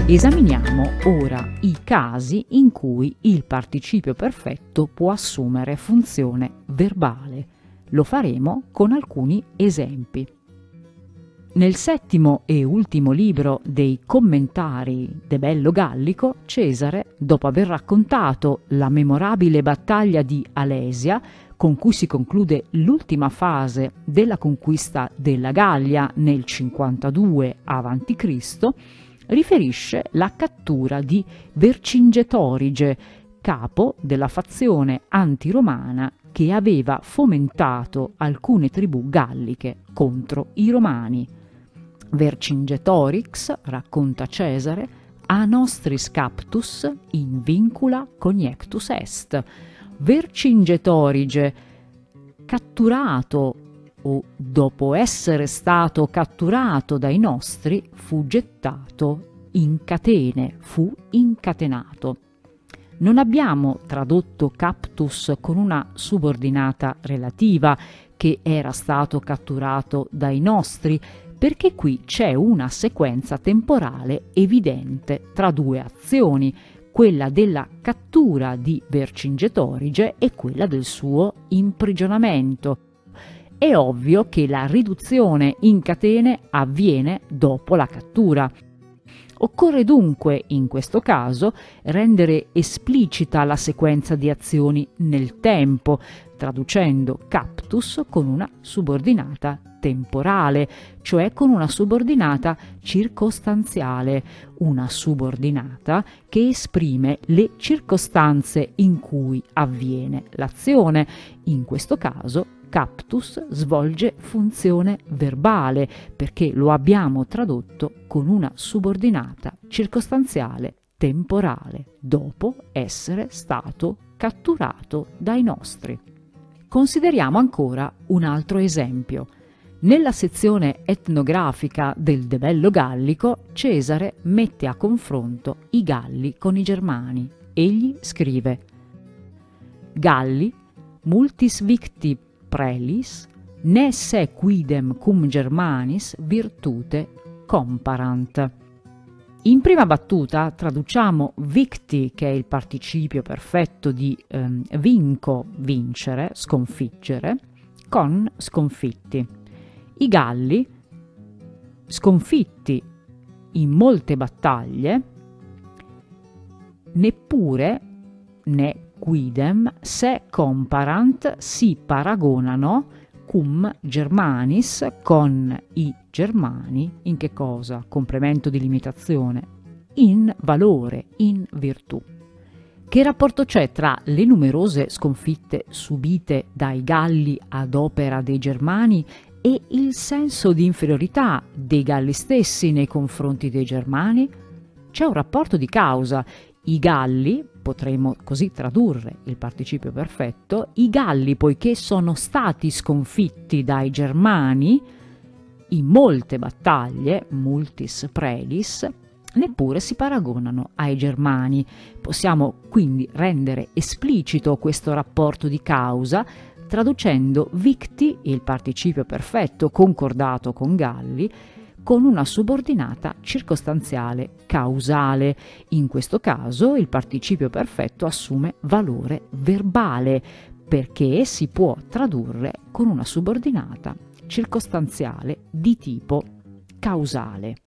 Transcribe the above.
Esaminiamo ora i casi in cui il participio perfetto può assumere funzione verbale. Lo faremo con alcuni esempi. Nel settimo e ultimo libro dei commentari de Bello Gallico, Cesare, dopo aver raccontato la memorabile battaglia di Alesia, con cui si conclude l'ultima fase della conquista della Gallia nel 52 a.C., riferisce la cattura di Vercingetorige, capo della fazione antiromana che aveva fomentato alcune tribù galliche contro i romani. Vercingetorix, racconta Cesare, a nostris captus in vincula coniectus est. Vercingetorige, catturato o dopo essere stato catturato dai nostri, fu gettato in catene, fu incatenato. Non abbiamo tradotto captus con una subordinata relativa, che era stato catturato dai nostri, perché qui c'è una sequenza temporale evidente tra due azioni, quella della cattura di Vercingetorige e quella del suo imprigionamento. È ovvio che la riduzione in catene avviene dopo la cattura. Occorre dunque, in questo caso, rendere esplicita la sequenza di azioni nel tempo, traducendo captus con una subordinata temporale, cioè con una subordinata circostanziale, una subordinata che esprime le circostanze in cui avviene l'azione. In questo caso captus svolge funzione verbale perché lo abbiamo tradotto con una subordinata circostanziale temporale dopo essere stato catturato dai nostri. Consideriamo ancora un altro esempio. Nella sezione etnografica del De Bello Gallico, Cesare mette a confronto i Galli con i Germani. Egli scrive: Galli, multis victi prelis, ne se quidem cum Germanis virtute comparant. In prima battuta traduciamo victi, che è il participio perfetto di vinco, vincere, sconfiggere, con sconfitti. I Galli, sconfitti in molte battaglie, neppure, ne quidem, se comparant, si paragonano cum Germanis, con i Germani, in che cosa? Complemento di limitazione, in valore, in virtù. Che rapporto c'è tra le numerose sconfitte subite dai Galli ad opera dei Germani e il senso di inferiorità dei Galli stessi nei confronti dei Germani? C'è un rapporto di causa. I Galli, potremmo così tradurre il participio perfetto, i Galli, poiché sono stati sconfitti dai Germani in molte battaglie, multis prelis, neppure si paragonano ai Germani. Possiamo quindi rendere esplicito questo rapporto di causa traducendo victi, il participio perfetto concordato con Galli, con una subordinata circostanziale causale. In questo caso il participio perfetto assume valore verbale perché si può tradurre con una subordinata circostanziale di tipo causale.